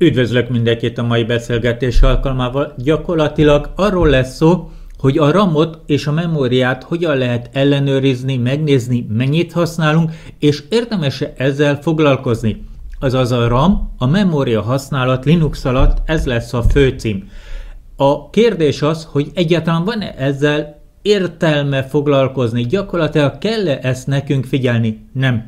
Üdvözlök mindenkit a mai beszélgetés alkalmával. Gyakorlatilag arról lesz szó, hogy a RAM-ot és a memóriát hogyan lehet ellenőrizni, megnézni, mennyit használunk, és érdemes-e ezzel foglalkozni. Azaz a RAM, a memória használat Linux alatt, ez lesz a főcím. A kérdés az, hogy egyáltalán van-e ezzel értelme foglalkozni, gyakorlatilag kell-e ezt nekünk figyelni? Nem.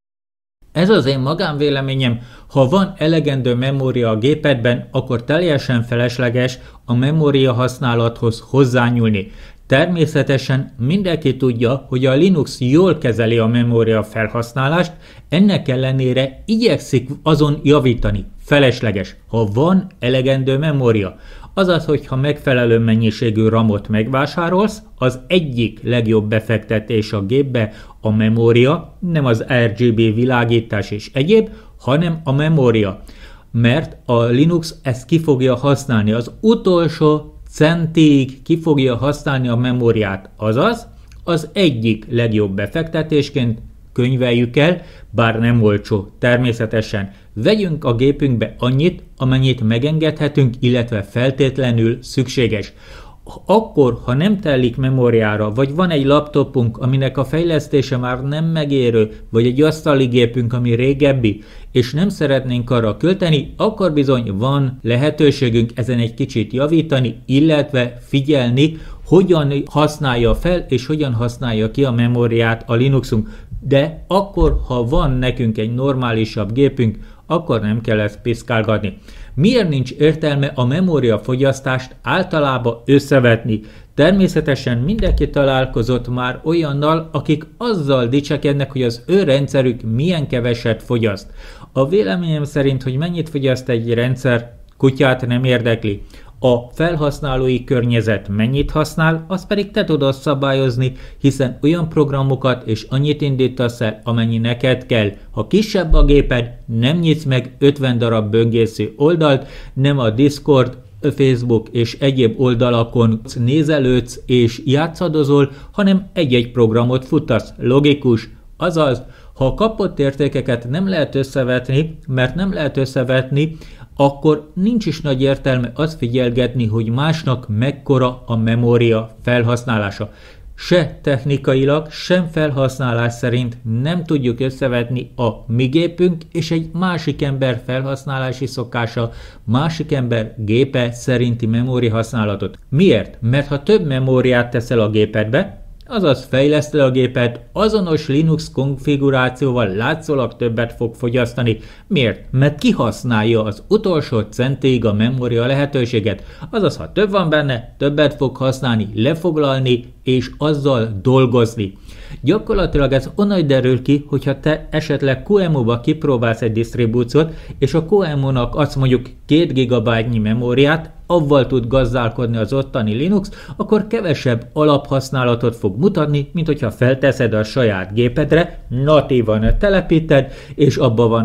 Ez az én magánvéleményem, ha van elegendő memória a gépedben, akkor teljesen felesleges a memória használathoz hozzányúlni. Természetesen mindenki tudja, hogy a Linux jól kezeli a memória felhasználást, ennek ellenére igyekszik azon javítani. Felesleges, ha van elegendő memória. Azaz, hogyha megfelelő mennyiségű RAM-ot megvásárolsz, az egyik legjobb befektetés a gépbe a memória, nem az RGB világítás és egyéb, hanem a memória. Mert a Linux ezt ki fogja használni, az utolsó centig ki fogja használni a memóriát. Azaz, az egyik legjobb befektetésként könyveljük el, bár nem olcsó, természetesen. Vegyünk a gépünkbe annyit, amennyit megengedhetünk, illetve feltétlenül szükséges. Akkor, ha nem telik memóriára, vagy van egy laptopunk, aminek a fejlesztése már nem megérő, vagy egy asztali gépünk, ami régebbi, és nem szeretnénk arra költeni, akkor bizony van lehetőségünk ezen egy kicsit javítani, illetve figyelni, hogyan használja fel, és hogyan használja ki a memóriát a Linuxunk. De akkor, ha van nekünk egy normálisabb gépünk, akkor nem kell ezt piszkálgatni. Miért nincs értelme a memóriafogyasztást általában összevetni? Természetesen mindenki találkozott már olyannal, akik azzal dicsekednek, hogy az ő rendszerük milyen keveset fogyaszt. A véleményem szerint, hogy mennyit fogyaszt egy rendszer, kutyát nem érdekli. A felhasználói környezet mennyit használ, azt pedig te tudod szabályozni, hiszen olyan programokat és annyit indítasz el, amennyi neked kell. Ha kisebb a géped, nem nyitsz meg 50 darab böngésző oldalt, nem a Discord, Facebook és egyéb oldalakon nézelődsz és játszadozol, hanem egy-egy programot futtasz. Logikus. Azaz, ha a kapott értékeket nem lehet összevetni, mert nem lehet összevetni, akkor nincs is nagy értelme azt figyelgetni, hogy másnak mekkora a memória felhasználása. Se technikailag, sem felhasználás szerint nem tudjuk összevetni a mi gépünk és egy másik ember felhasználási szokása, másik ember gépe szerinti memória használatot. Miért? Mert ha több memóriát teszel a gépedbe, azaz fejleszted a gépet, azonos Linux konfigurációval látszólag többet fog fogyasztani. Miért? Mert kihasználja az utolsó centig a memória lehetőséget. Azaz, ha több van benne, többet fog használni, lefoglalni és azzal dolgozni. Gyakorlatilag ez onnan derül ki, hogyha te esetleg QEMU-ba kipróbálsz egy disztribúciót, és a QEMU-nak adsz mondjuk 2 GB-nyi memóriát, avval tud gazdálkodni az ottani Linux, akkor kevesebb alaphasználatot fog mutatni, mint hogyha felteszed a saját gépedre, natívan telepíted, és abban van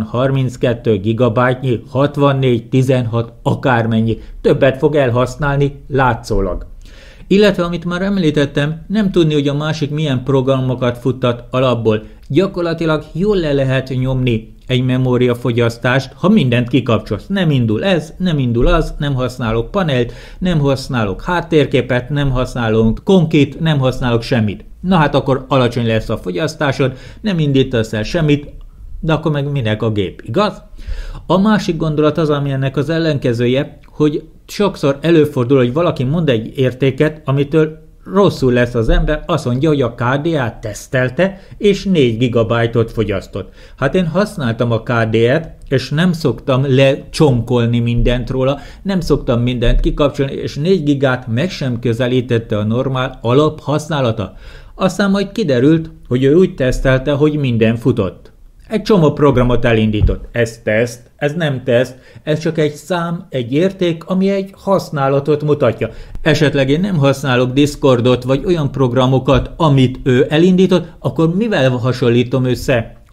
32 GB-nyi, 64, 16, akármennyi, többet fog elhasználni látszólag. Illetve, amit már említettem, nem tudni, hogy a másik milyen programokat futtat alapból. Gyakorlatilag jól le lehet nyomni egy memóriafogyasztást, ha mindent kikapcsolsz. Nem indul ez, nem indul az, nem használok panelt, nem használok háttérképet, nem használok konkit, nem használok semmit. Na hát akkor alacsony lesz a fogyasztásod, nem indítasz el semmit, de akkor meg minek a gép, igaz? A másik gondolat az, ami ennek az ellenkezője, hogy sokszor előfordul, hogy valaki mond egy értéket, amitől rosszul lesz az ember, azt mondja, hogy a KDA-t tesztelte, és 4 GB-ot fogyasztott. Hát én használtam a KDA-t, és nem szoktam lecsonkolni mindent róla, nem szoktam mindent kikapcsolni, és 4 gigát meg sem közelítette a normál alaphasználata. Aztán majd kiderült, hogy ő úgy tesztelte, hogy minden futott. Egy csomó programot elindított. Ez teszt, ez nem teszt, ez csak egy szám, egy érték, ami egy használatot mutatja. Esetleg én nem használok Discordot, vagy olyan programokat, amit ő elindított, akkor mivel hasonlítom össze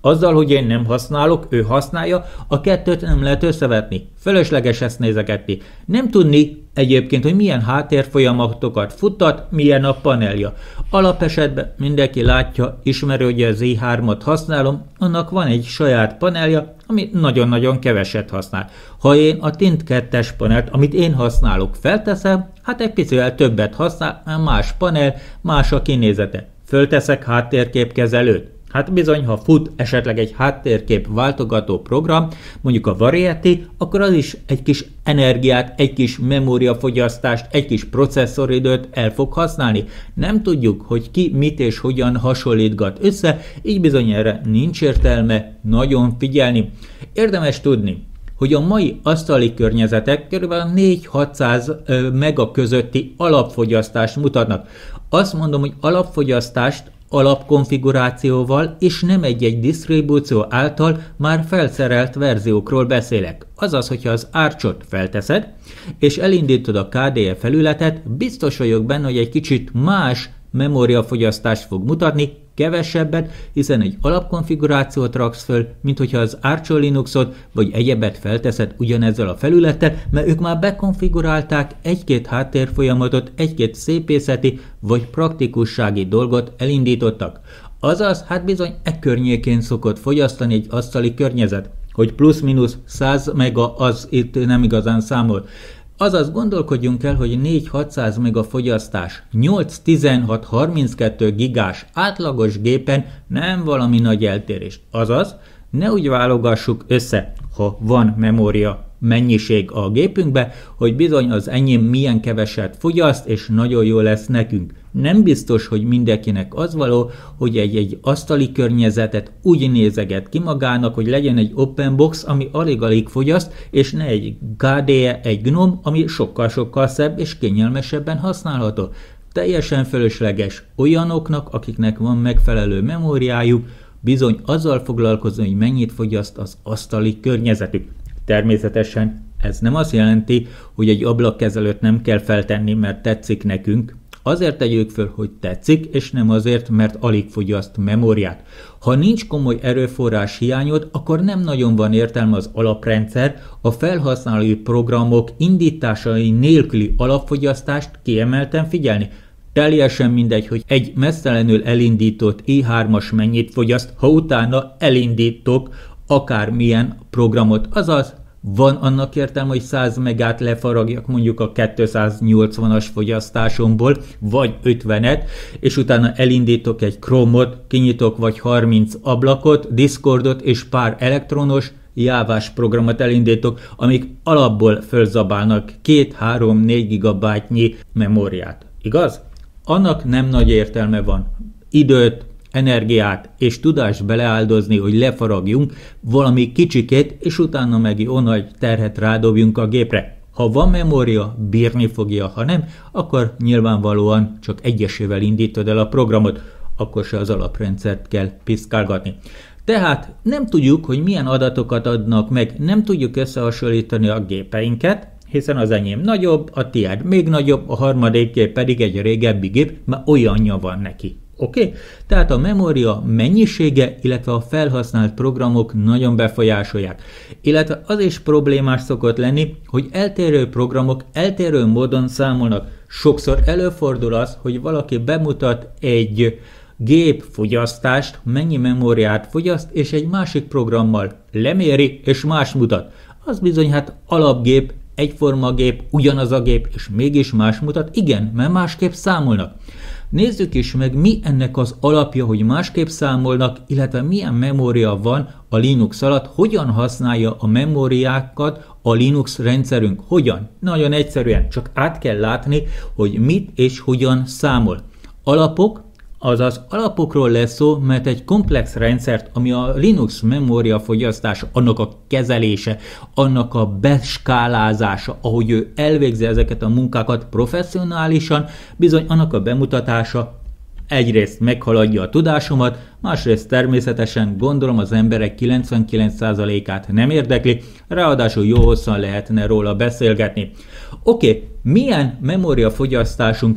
Azzal, hogy én nem használok, ő használja, a kettőt nem lehet összevetni. Fölösleges ezt nézegetni. Nem tudni egyébként, hogy milyen háttérfolyamatokat futtat, milyen a panelja. Alapesetben mindenki látja, ismeri, hogy az i3-ot használom, annak van egy saját panelja, ami nagyon-nagyon keveset használ. Ha én a Tint 2-es panelt, amit én használok, felteszem, hát egy picivel többet használ, más panel, más a kinézete. Fölteszek háttérképkezelőt. Hát bizony, ha fut esetleg egy háttérkép váltogató program, mondjuk a Variety, akkor az is egy kis energiát, egy kis memóriafogyasztást, egy kis processzoridőt el fog használni. Nem tudjuk, hogy ki mit és hogyan hasonlítgat össze, így bizony erre nincs értelme nagyon figyelni. Érdemes tudni, hogy a mai asztali környezetek kb. 4-600 mega közötti alapfogyasztást mutatnak. Azt mondom, hogy alapfogyasztást alapkonfigurációval és nem egy-egy disztribúció által már felszerelt verziókról beszélek. Azaz, hogyha az Archot felteszed, és elindítod a KDE felületet, biztos vagyok benne, hogy egy kicsit más memóriafogyasztást fog mutatni, kevesebbet, hiszen egy alapkonfigurációt raksz föl, mint hogyha az Arch Linuxot vagy egyebet felteszed ugyanezzel a felülettel, mert ők már bekonfigurálták egy-két háttérfolyamatot, egy-két szépészeti vagy praktikussági dolgot elindítottak. Azaz, hát bizony környékén szokott fogyasztani egy asztali környezet, hogy plusz-minusz 100 mega az itt nem igazán számol. Azaz gondolkodjunk el, hogy 4-600 mega fogyasztás 8-16-32 gigás átlagos gépen nem valami nagy eltérés. Azaz, ne úgy válogassuk össze, ha van memória mennyiség a gépünkbe, hogy bizony az enyém milyen keveset fogyaszt, és nagyon jó lesz nekünk. Nem biztos, hogy mindenkinek az való, hogy egy asztali környezetet úgy nézeget ki magának, hogy legyen egy open box, ami alig-alig fogyaszt, és ne egy KDE, egy GNOME, ami sokkal-sokkal szebb és kényelmesebben használható. Teljesen fölösleges olyanoknak, akiknek van megfelelő memóriájuk, bizony azzal foglalkozni, hogy mennyit fogyaszt az asztali környezetük. Természetesen ez nem azt jelenti, hogy egy ablakkezelőt nem kell feltenni, mert tetszik nekünk. Azért tegyük föl, hogy tetszik, és nem azért, mert alig fogyaszt memóriát. Ha nincs komoly erőforrás hiányod, akkor nem nagyon van értelme az alaprendszer, a felhasználói programok indításai nélküli alapfogyasztást kiemelten figyelni. Teljesen mindegy, hogy egy mesztelenül elindított i3-as mennyit fogyaszt, ha utána elindítok akármilyen programot, azaz van annak értelme, hogy 100 megát lefaragjak mondjuk a 280-as fogyasztásomból, vagy 50-et, és utána elindítok egy Chrome-ot, kinyitok vagy 30 ablakot, Discordot és pár elektronos, jávás programot elindítok, amik alapból fölzabálnak 2-3-4 gigabájtnyi memóriát. Igaz? Annak nem nagy értelme van. Időt, energiát és tudást beleáldozni, hogy lefaragjunk valami kicsikét, és utána meg jó nagy terhet rádobjunk a gépre. Ha van memória, bírni fogja, ha nem, akkor nyilvánvalóan csak egyesével indítod el a programot, akkor se az alaprendszert kell piszkálgatni. Tehát nem tudjuk, hogy milyen adatokat adnak meg, nem tudjuk összehasonlítani a gépeinket, hiszen az enyém nagyobb, a tiéd még nagyobb, a harmadik gép pedig egy régebbi gép, mert olyanja van neki. Oké? Tehát a memória mennyisége, illetve a felhasznált programok nagyon befolyásolják. Illetve az is problémás szokott lenni, hogy eltérő programok eltérő módon számolnak. Sokszor előfordul az, hogy valaki bemutat egy gép fogyasztást, mennyi memóriát fogyaszt, és egy másik programmal leméri, és más mutat. Az bizony hát alapgép, egyforma gép, ugyanaz a gép, és mégis más mutat. Igen, mert másképp számolnak. Nézzük is meg, mi ennek az alapja, hogy másképp számolnak, illetve milyen memória van a Linux alatt, hogyan használja a memóriákat a Linux rendszerünk. Hogyan? Nagyon egyszerűen, csak át kell látni, hogy mit és hogyan számol. Alapok, azaz alapokról lesz szó, mert egy komplex rendszert, ami a Linux memória fogyasztása, annak a kezelése, annak a beskálázása, ahogy ő elvégzi ezeket a munkákat professzionálisan, bizony annak a bemutatása egyrészt meghaladja a tudásomat, másrészt természetesen gondolom az emberek 99%-át nem érdekli, ráadásul jó hosszan lehetne róla beszélgetni. Oké, milyen memóriafogyasztásunk van?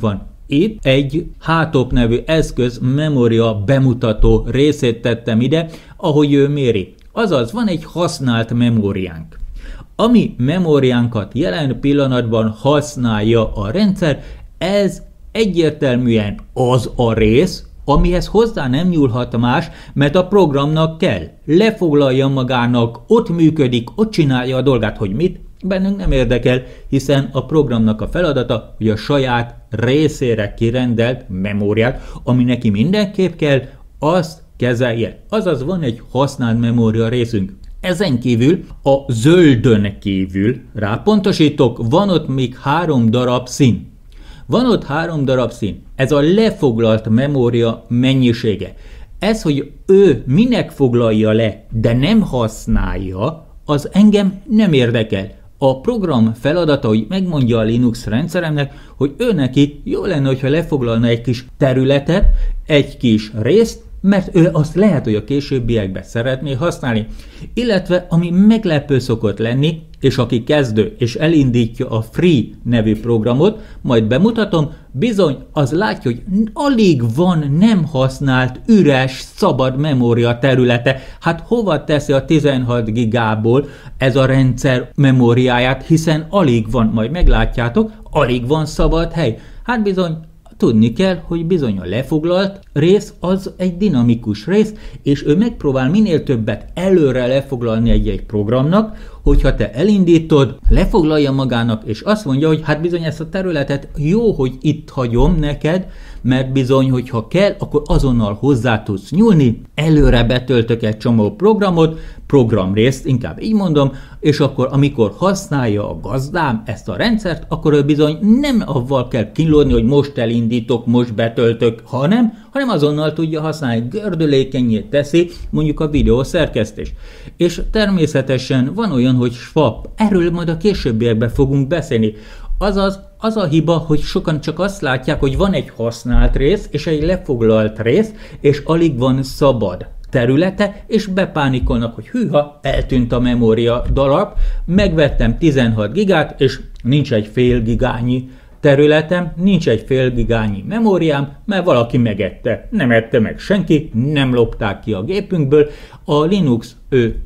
Itt egy HTOP nevű eszköz memória bemutató részét tettem ide, ahogy ő méri. Azaz van egy használt memóriánk. Ami memóriánkat jelen pillanatban használja a rendszer, ez egyértelműen az a rész, amihez hozzá nem nyúlhat más, mert a programnak kell. Lefoglalja magának, ott működik, ott csinálja a dolgát, hogy mit, bennünk nem érdekel, hiszen a programnak a feladata, hogy a saját részére kirendelt memóriát, ami neki mindenképp kell, azt kezelje. Azaz van egy használt memória részünk. Ezen kívül, a zöldön kívül, rápontosítok, van ott még 3 darab szín. Van ott 3 darab szín. Ez a lefoglalt memória mennyisége. Ez, hogy ő minek foglalja le, de nem használja, az engem nem érdekel. A program feladata, hogy megmondja a Linux rendszeremnek, hogy ő neki jó lenne, hogyha lefoglalna egy kis területet, egy kis részt, mert ő azt lehet, hogy a későbbiekben szeretné használni. Illetve, ami meglepő szokott lenni, és aki kezdő és elindítja a Free nevű programot, majd bemutatom, bizony az látja, hogy alig van nem használt, üres, szabad memória területe. Hát hova teszi a 16 gigából ez a rendszer memóriáját, hiszen alig van, majd meglátjátok, alig van szabad hely. Hát bizony, tudni kell, hogy bizony a lefoglalt rész az egy dinamikus rész, és ő megpróbál minél többet előre lefoglalni egy programnak, hogyha te elindítod, lefoglalja magának, és azt mondja, hogy hát bizony ezt a területet jó, hogy itt hagyom neked, mert bizony, hogyha kell, akkor azonnal hozzá tudsz nyúlni, előre betöltök egy csomó programot, programrészt, inkább így mondom, és akkor amikor használja a gazdám ezt a rendszert, akkor ő bizony nem avval kell kínlódni, hogy most elindítok, most betöltök, hanem azonnal tudja használni, gördülékenyé teszi mondjuk a videó szerkesztést. És természetesen van olyan, hogy swap, erről majd a későbbiekben fogunk beszélni. Azaz, az a hiba, hogy sokan csak azt látják, hogy van egy használt rész, és egy lefoglalt rész, és alig van szabad területe, és bepánikolnak, hogy hűha, eltűnt a memória darab, megvettem 16 gigát, és nincs egy fél gigányi területem, nincs egy fél gigányi memóriám, mert valaki megette. Nem ette meg senki, nem lopták ki a gépünkből, a Linux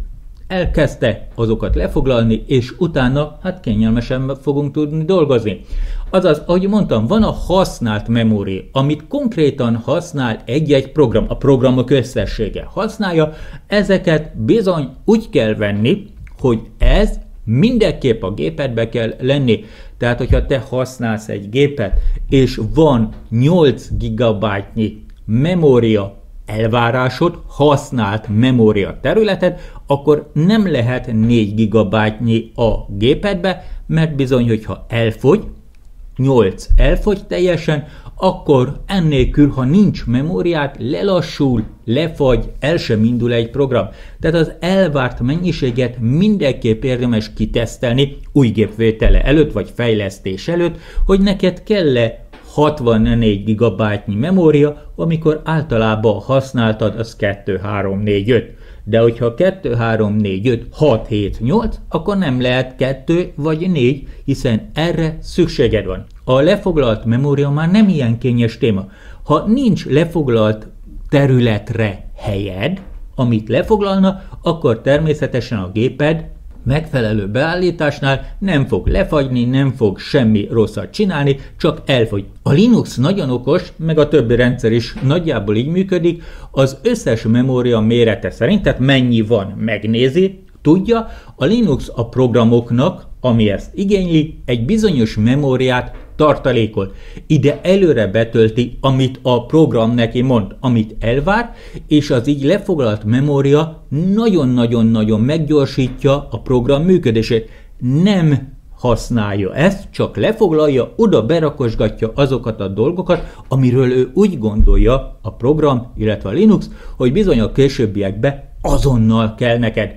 elkezdte azokat lefoglalni, és utána hát kényelmesen fogunk tudni dolgozni. Azaz, ahogy mondtam, van a használt memória, amit konkrétan használ egy-egy program, a programok összessége használja, ezeket bizony úgy kell venni, hogy ez mindenképp a gépedbe kell lenni. Tehát, hogyha te használsz egy gépet, és van 8 GB-nyi memória elvárásod, használt memória területet, akkor nem lehet 4 GB-nyi a gépedbe, mert bizony, hogyha elfogy, 8 elfogy teljesen, akkor ennélkül, ha nincs memóriát, lelassul, lefagy, el sem indul egy program. Tehát az elvárt mennyiséget mindenképp érdemes kitesztelni új gépvétele előtt, vagy fejlesztés előtt, hogy neked kell-e 64 GB-nyi memória, amikor általában használtad, az 2, 3, 4, 5. De hogyha 2, 3, 4, 5, 6, 7, 8, akkor nem lehet 2 vagy 4, hiszen erre szükséged van. A lefoglalt memória már nem ilyen kényes téma. Ha nincs lefoglalt területre helyed, amit lefoglalna, akkor természetesen a géped megfelelő beállításnál nem fog lefagyni, nem fog semmi rosszat csinálni, csak elfogy. A Linux nagyon okos, meg a többi rendszer is nagyjából így működik, az összes memória mérete szerint, tehát mennyi van, megnézi, tudja, a Linux a programoknak, ami ezt igényli, egy bizonyos memóriát tartalékol. Ide előre betölti, amit a program neki mond, amit elvár, és az így lefoglalt memória nagyon-nagyon-nagyon meggyorsítja a program működését. Nem használja ezt, csak lefoglalja, oda berakosgatja azokat a dolgokat, amiről ő úgy gondolja a program, illetve a Linux, hogy bizony a későbbiekben azonnal kell neked.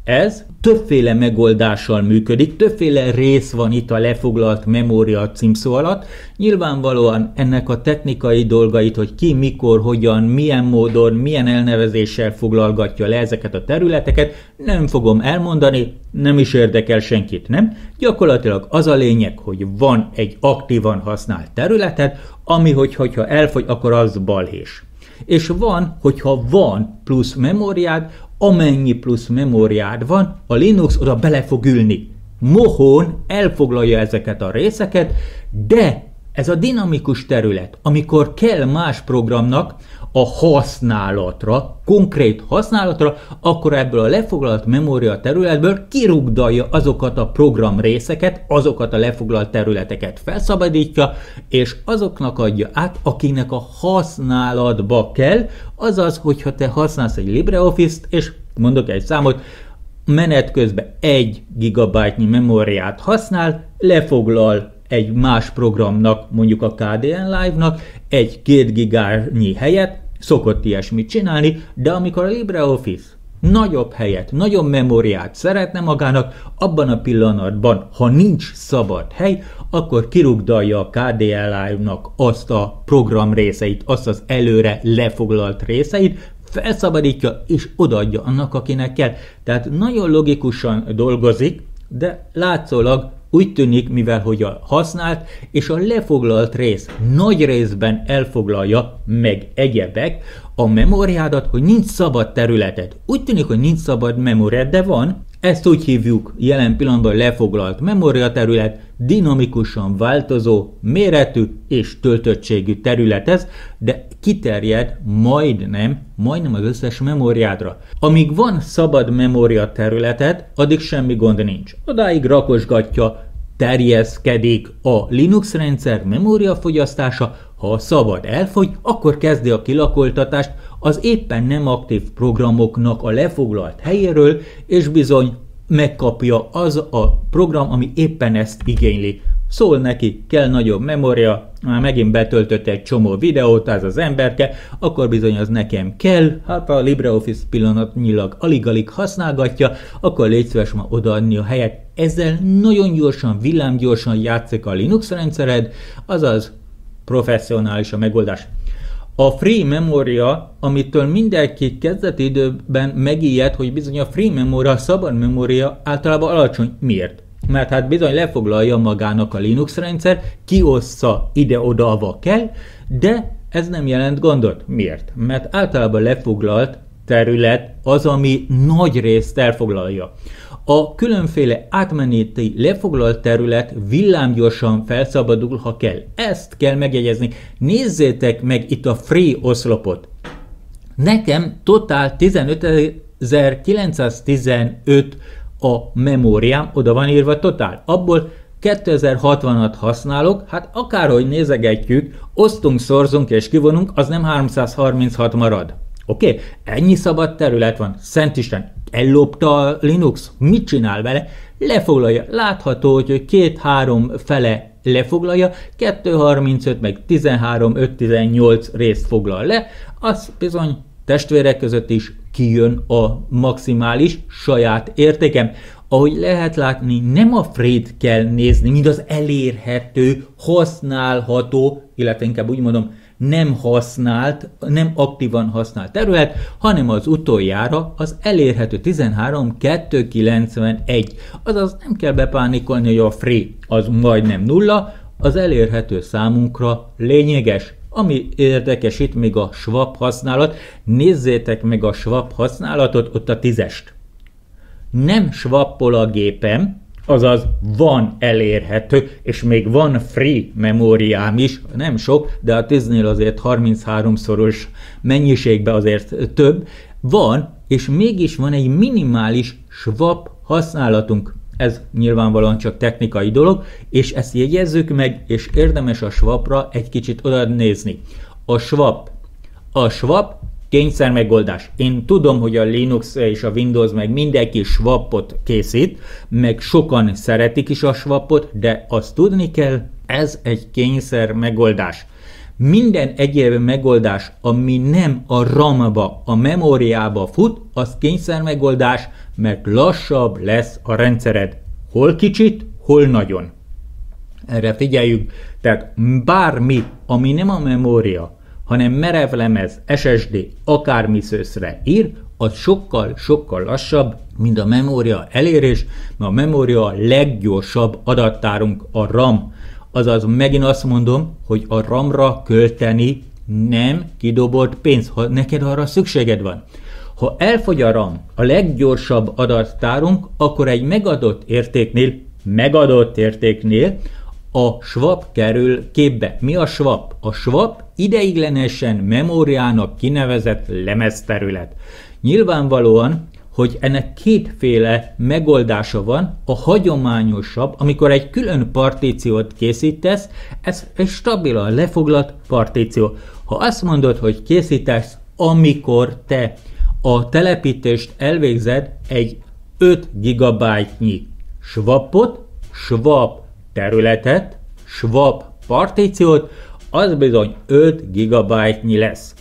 Ez többféle megoldással működik, többféle rész van itt a lefoglalt memória címszó alatt. Nyilvánvalóan ennek a technikai dolgait, hogy ki, mikor, hogyan, milyen módon, milyen elnevezéssel foglalgatja le ezeket a területeket, nem fogom elmondani, nem is érdekel senkit, nem? Gyakorlatilag az a lényeg, hogy van egy aktívan használt területed, ami hogyha elfogy, akkor az balhés. És van, hogyha van plusz memóriád, amennyi plusz memóriád van, a Linux oda bele fog ülni. Mohón elfoglalja ezeket a részeket, de ez a dinamikus terület, amikor kell más programnak a használatra, konkrét használatra, akkor ebből a lefoglalt memória területből kirugdalja azokat a program részeket, azokat a lefoglalt területeket felszabadítja, és azoknak adja át, akinek a használatba kell, azaz, hogyha te használsz egy LibreOffice-t, és mondok egy számot, menet közben 1 GB-nyi memóriát használ, lefoglal egy más programnak, mondjuk a KDN Live-nak, egy 2 gigányi helyet, szokott ilyesmit csinálni, de amikor a LibreOffice nagyobb helyet, nagyobb memóriát szeretne magának, abban a pillanatban, ha nincs szabad hely, akkor kirugdalja a KDN Live-nak azt a program részeit, azt az előre lefoglalt részeit, felszabadítja és odaadja annak, akinek kell. Tehát nagyon logikusan dolgozik, de látszólag úgy tűnik, mivel hogy a használt és a lefoglalt rész nagy részben elfoglalja meg egyebek a memóriádat, hogy nincs szabad területed. Úgy tűnik, hogy nincs szabad memóriád, de van. Ezt úgy hívjuk jelen pillanatban lefoglalt memóriaterület, dinamikusan változó, méretű és töltöttségű terület ez, de kiterjed majdnem az összes memóriádra. Amíg van szabad memória területed, addig semmi gond nincs. Odáig rakosgatja, terjeszkedik a Linux rendszer memóriafogyasztása, ha a szabad elfogy, akkor kezdi a kilakoltatást az éppen nem aktív programoknak a lefoglalt helyéről, és bizony megkapja az a program, ami éppen ezt igényli. Szól neki, kell nagyobb memória, már megint betöltött egy csomó videót, ez az emberke, akkor bizony az nekem kell, hát a LibreOffice pillanatnyilag alig-alig használgatja, akkor légy szíves ma odaadni a helyet. Ezzel nagyon gyorsan, villámgyorsan játszik a Linux rendszered, azaz professzionális a megoldás. A free memória, amitől mindenki kezdeti időben megijed, hogy bizony a free memória, a szabad memória általában alacsony. Miért? Mert hát bizony lefoglalja magának a Linux rendszer, kiossza ide-oda, ahova kell, de ez nem jelent gondot. Miért? Mert általában lefoglalt terület az, ami nagy részt elfoglalja. A különféle átmeneti lefoglalt terület villámgyorsan felszabadul, ha kell. Ezt kell megjegyezni. Nézzétek meg itt a free oszlopot. Nekem totál 15.915 a memóriám, oda van írva totál. Abból 2060-at használok, hát akárhogy nézegetjük, osztunk, szorzunk és kivonunk, az nem 336 marad. Oké? Ennyi szabad terület van. Szentisten, ellopta a Linux? Mit csinál vele? Lefoglalja. Látható, hogy 2-3 fele lefoglalja, 2.35 meg 13.5-18 részt foglal le, az bizony testvérek között is kijön a maximális saját értékem. Ahogy lehet látni, nem a free-t kell nézni, mint az elérhető, használható, illetve inkább úgy mondom, nem használt, nem aktívan használt terület, hanem az utoljára az elérhető 13.291. Azaz nem kell bepánikolni, hogy a free az majdnem nulla, az elérhető számunkra lényeges. Ami érdekes itt még a swap használat, nézzétek meg a swap használatot, ott a 10-est. Nem swappol a gépem, azaz van elérhető, és még van free memóriám is, nem sok, de a 10-nél azért 33-szoros mennyiségben azért több, van, és mégis van egy minimális swap használatunk. Ez nyilvánvalóan csak technikai dolog, és ezt jegyezzük meg, és érdemes a swapra egy kicsit oda nézni. A swap kényszer megoldás. Én tudom, hogy a Linux és a Windows meg mindenki swapot készít, meg sokan szeretik is a swapot, de azt tudni kell, ez egy kényszer megoldás. Minden egyéb megoldás, ami nem a RAM-ba, a memóriába fut, az kényszer megoldás, mert lassabb lesz a rendszered. Hol kicsit, hol nagyon. Erre figyeljünk, tehát bármi, ami nem a memória, hanem merevlemez, SSD, akármi szőszre ír, az sokkal lassabb, mint a memória elérés, mert a memória a leggyorsabb adattárunk, a RAM. Azaz megint azt mondom, hogy a RAM-ra költeni nem kidobott pénz, ha neked arra szükséged van. Ha elfogy a RAM, a leggyorsabb adattárunk, akkor egy megadott értéknél a swap kerül képbe. Mi a swap? A swap ideiglenesen memóriának kinevezett lemezterület. Nyilvánvalóan, hogy ennek kétféle megoldása van, a hagyományosabb, amikor egy külön partíciót készítesz, ez egy stabilan lefoglalt partíció. Ha azt mondod, hogy készítesz, amikor te a telepítést elvégzed, egy 5 GB-nyi swapot, swap területet, swap partíciót, az bizony 5 GB-nyi lesz.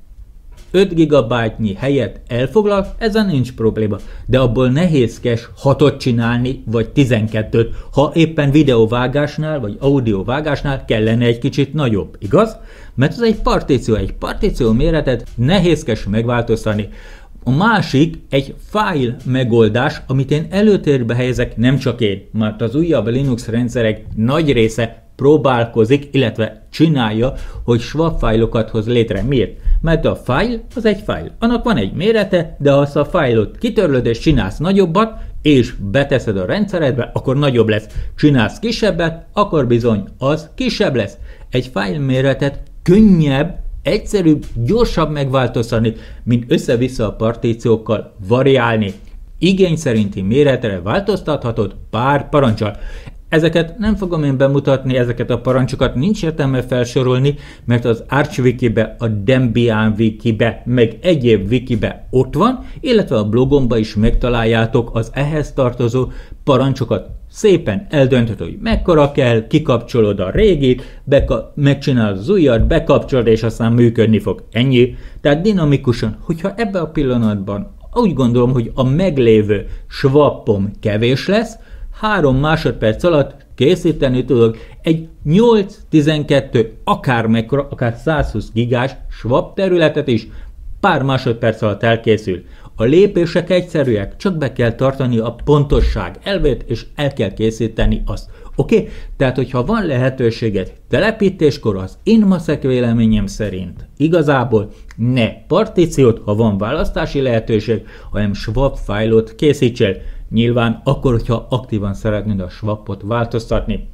5 GB-nyi helyet elfoglal, ezen nincs probléma, de abból nehézkes 6-ot csinálni, vagy 12-t, ha éppen videóvágásnál, vagy audiovágásnál kellene egy kicsit nagyobb, igaz? Mert ez egy partíció méretet nehézkes megváltoztatni. A másik egy file megoldás, amit én előtérbe helyezek, nem csak én, mert az újabb Linux rendszerek nagy része próbálkozik, illetve csinálja, hogy swap fájlokat hoz létre. Miért? Mert a file az egy file. Annak van egy mérete, de ha azt a fájlot kitörlöd és csinálsz nagyobbat, és beteszed a rendszeredbe, akkor nagyobb lesz. Csinálsz kisebbet, akkor bizony az kisebb lesz. Egy file méretet könnyebb, egyszerűbb, gyorsabb megváltoztatni, mint össze-vissza a partíciókkal variálni. Igény szerinti méretre változtathatod pár parancsal. Ezeket nem fogom én bemutatni, ezeket a parancsokat nincs értelme felsorolni, mert az Arch Wikibe, a Debian Wikibe, meg egyéb Wikibe ott van, illetve a blogomba is megtaláljátok az ehhez tartozó parancsokat. Szépen eldöntöd, hogy mekkora kell, kikapcsolod a régit, megcsinálod az újat, bekapcsolod, és aztán működni fog. Ennyi. Tehát dinamikusan, hogyha ebben a pillanatban úgy gondolom, hogy a meglévő swapom kevés lesz, 3 másodperc alatt készíteni tudok egy 8-12, akármekkora, akár 120 gigás swap területet is, pár másodperc alatt elkészül. A lépések egyszerűek, csak be kell tartani a pontosság elvét, és el kell készíteni azt. Oké? Tehát, hogyha van lehetőséged telepítéskor, az én maszek véleményem szerint igazából ne partíciót, ha van választási lehetőség, hanem swap fájlot készítsél. Nyilván akkor, hogyha aktívan szeretnéd a swapot változtatni.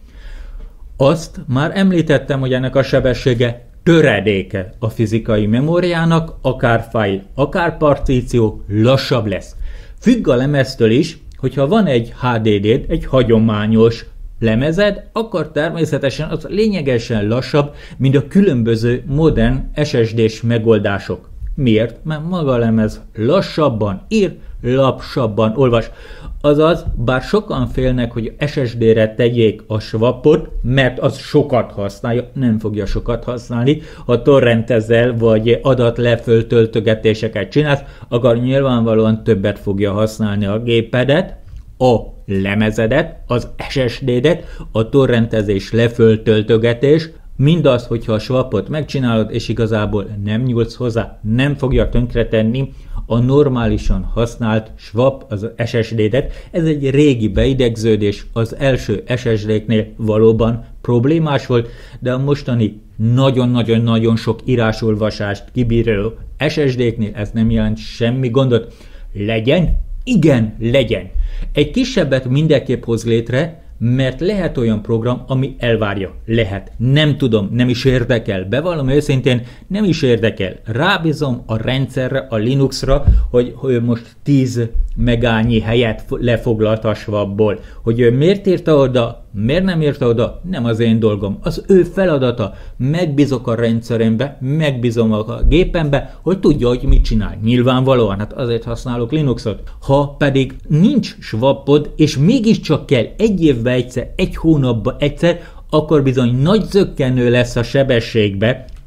Azt már említettem, hogy ennek a sebessége töredéke a fizikai memóriának, akár fájl, akár partíció lassabb lesz. Függ a lemeztől is, hogyha van egy HDD-d, egy hagyományos lemezed, akkor természetesen az lényegesen lassabb, mint a különböző modern SSD-s megoldások. Miért? Mert maga a lemez lassabban ír, lassabban olvas. Azaz, bár sokan félnek, hogy SSD-re tegyék a swapot, mert az sokat használja, nem fogja sokat használni. Ha torrentezel, vagy adatleföltöltögetéseket csinálsz, akkor nyilvánvalóan többet fogja használni a gépedet, a lemezedet, az SSD-det, a torrentezés, leföltöltögetés, mindaz, hogyha a swapot megcsinálod, és igazából nem nyúlsz hozzá, nem fogja tönkretenni a normálisan használt swap, az SSD-det. Ez egy régi beidegződés, az első SSD-knél valóban problémás volt, de a mostani nagyon-nagyon-nagyon sok írásolvasást kibíró SSD-knél ez nem jelent semmi gondot. Legyen? Igen, legyen. Egy kisebbet mindenképp hoz létre, mert lehet olyan program, ami elvárja. Lehet. Nem tudom, nem is érdekel. Bevallom őszintén, nem is érdekel. Rábízom a rendszerre, a Linuxra, hogy most 10 megányi helyet lefoglalt a swapból. Hogy ő miért írta oda, miért nem írta oda, nem az én dolgom. Az ő feladata. Megbízok a rendszerembe, megbízom a gépembe, hogy tudja, hogy mit csinál. Nyilvánvalóan, hát azért használok Linuxot. Ha pedig nincs swapod, és mégiscsak kell egy évben egyszer, egy hónapban egyszer, akkor bizony nagy zökkenő lesz a sebességbe,